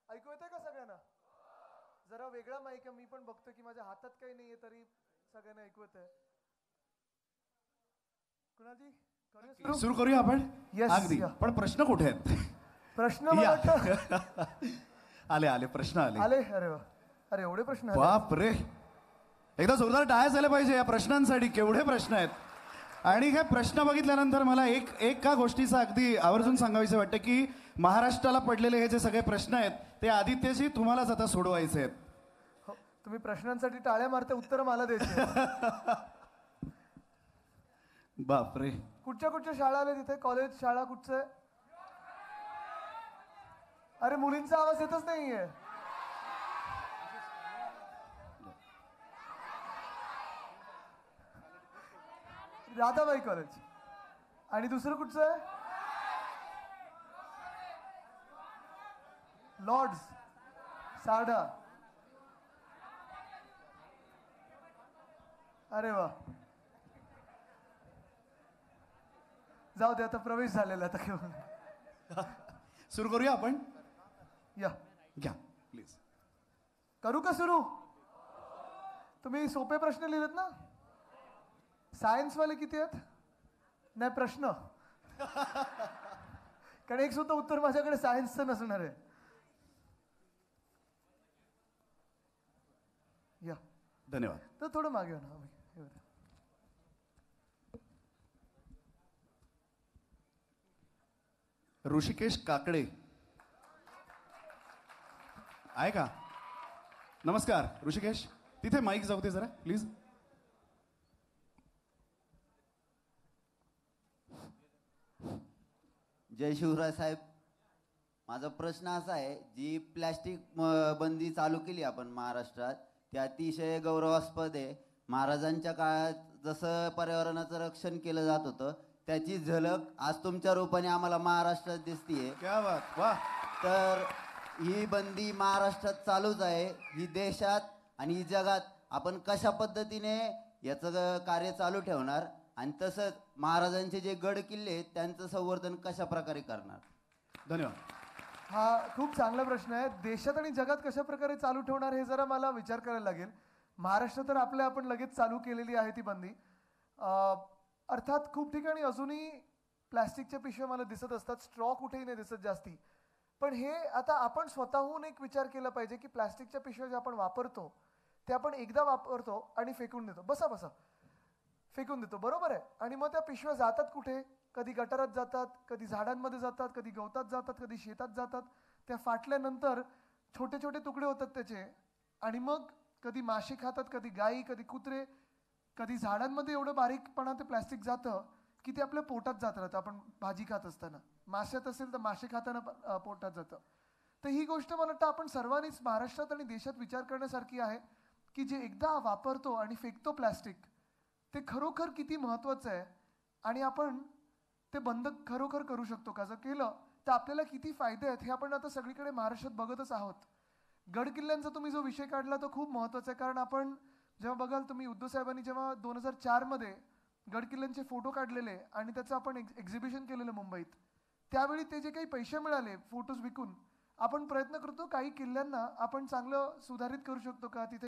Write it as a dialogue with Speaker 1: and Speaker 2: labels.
Speaker 1: ऐकू येतंय का सगळ्यांना? जरा वेगळा माईक आहे, मी पण बघतो की माझ्या हातात काही नाहीये तरी सगळ्यांना ऐकू येतंय. कुणालजी करूया
Speaker 2: सुरू करूया आपण.
Speaker 1: Yes,
Speaker 2: अगदी.
Speaker 1: yeah.
Speaker 2: पण प्रश्न कुठे आहेत?
Speaker 1: प्रश्न मला वाटतं
Speaker 2: आले आले प्रश्न आले.
Speaker 1: अरे वा, अरे एवढे प्रश्न आले.
Speaker 2: बाप रे, एकदा जोरदार टाळ्या झाल्या पाहिजे या प्रश्नांसाठी. केवढे प्रश्न आहेत. आणि हे प्रश्न बघितल्यानंतर मला एक का गोष्टीचं अगदी आवर्जून सांगायचं वाटतं की महाराष्ट्राला पडलेले हे जे सगळे प्रश्न आहेत ते आदित्यजी तुम्हालाच आता सोडवायचे आहेत.
Speaker 1: हो, तुम्ही प्रश्नांसाठी टाळ्या मारते, उत्तर मला द्यायचे.
Speaker 2: बापरे,
Speaker 1: कुठच्या शाळा आल्या तिथे? कॉलेज, शाळा कुठचं आहे? अरे मुलींचा आवाज येतच नाहीये. राधाबाई कॉलेज. आणि दुसरं कुठचं आहे? लॉर्ड्स, सारडा. अरे वा, जाऊ दे, आता प्रवेश झालेला. आता घेऊन
Speaker 2: सुरू करूया आपण.
Speaker 1: या
Speaker 2: घ्या प्लीज.
Speaker 1: करू का सुरू? तुम्ही सोपे प्रश्न लिहिलेत ना? सायन्स वाले किती आहेत? नाही प्रश्न, कारण एक सुद्धा उत्तर माझ्याकडे सायन्सचं नसणार आहे. या
Speaker 2: धन्यवाद.
Speaker 1: तर थोडं मागे ना आम्ही.
Speaker 2: ऋषिकेश काकडे आहे का? नमस्कार ऋषिकेश. तिथे माईक जाऊ दे जरा प्लीज.
Speaker 3: जय शिवराय साहेब. माझा प्रश्न असा आहे, जी प्लॅस्टिक बंदी चालू केली आपण महाराष्ट्रात, ते अतिशय गौरवास्पद आहे. महाराजांच्या काळात जसं पर्यावरणाचं रक्षण केलं जात होतं त्याची झलक आज तुमच्या रूपाने आम्हाला महाराष्ट्रात दिसतीये.
Speaker 2: क्या बात, वाह.
Speaker 3: तर ही बंदी महाराष्ट्रात चालूच आहे, ही देशात आणि ही जगात आपण कशा पद्धतीने याचं कार्य चालू ठेवणार आणि तसंच महाराजांचे जे गड किल्ले आहेत त्यांचं संवर्धन कशा प्रकारे करणार?
Speaker 2: धन्यवाद.
Speaker 1: हा खूप चांगला प्रश्न आहे. देशात आणि जगात कशा प्रकारे चालू ठेवणार हे जरा मला विचार करायला लागेल. महाराष्ट्र तर आपण लगेच चालू केलेली आहे ती बंदी. अर्थात खूप ठिकाणी अजूनही प्लॅस्टिकच्या पिशव्या मला दिसत असतात, स्ट्रॉ कुठेही नाही दिसत जास्ती. पण हे आता आपण स्वतःहून एक विचार केला पाहिजे की प्लॅस्टिकच्या पिशव्या ज्या आपण वापरतो त्या आपण एकदा वापरतो आणि फेकून देतो. बसा फेकून देतो, बरोबर आहे. आणि मग त्या पिशव्या जातात कुठे? कधी गटारात जातात, कधी झाडांमध्ये जातात, कधी गवतात जातात, कधी शेतात जातात. त्या फाटल्यानंतर छोटे छोटे तुकडे होतात त्याचे, आणि मग कधी माशी खातात, कधी गायी, कधी कुत्रे, कधी झाडांमध्ये एवढं बारीकपणा ते प्लॅस्टिक जातं की ते आपल्या पोटात जात राहतं. आपण भाजी खात असताना माश्यात असेल तर मासे खाताना पोटात जातं. तर ही गोष्ट मला वाटतं आपण सर्वांनीच महाराष्ट्रात आणि देशात विचार करण्यासारखी आहे की जे एकदा वापरतो आणि फेकतो प्लॅस्टिक, ते खरोखर किती महत्त्वाचं आहे आणि आपण ते बंद खरोखर करू शकतो का? जर केलं तर आपल्याला किती फायदे आहेत हे आपण आता सगळीकडे महाराष्ट्रात बघतच आहोत. गड किल्ल्यांचा तुम्ही जो विषय काढला तो खूप महत्त्वाचा आहे, कारण आपण जेव्हा बघाल तुम्ही उद्धव साहेबांनी जेव्हा 2004 मध्ये गड किल्ल्यांचे फोटो काढलेले आणि त्याचं आपण एक्झिबिशन केलेलं मुंबईत, त्यावेळी ते जे काही पैसे मिळाले फोटोज विकून, आपण प्रयत्न करतो काही किल्ल्यांना आपण चांगलं सुधारित करू शकतो का, तिथे